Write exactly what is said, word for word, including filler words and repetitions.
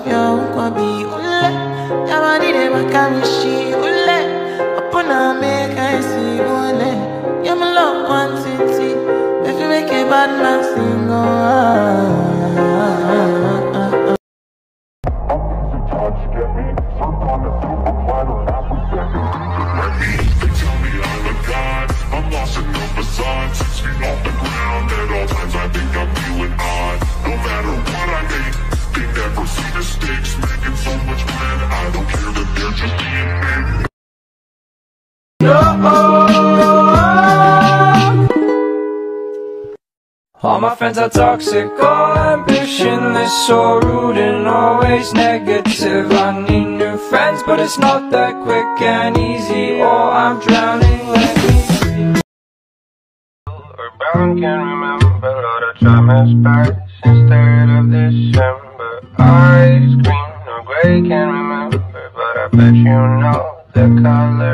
your kwabi ule. Yamadi de bakamishi ule. Upona make I see ule. Yam love one city. If you make a bad man sing, oh. All my friends are toxic, all ambitionless, so rude and always negative. I need new friends, but it's not that quick and easy, or I'm drowning. Let me breathe. Earthbound, can't remember all the time has passed since third of December. Eyes green or gray, can't remember, but I bet you know the color.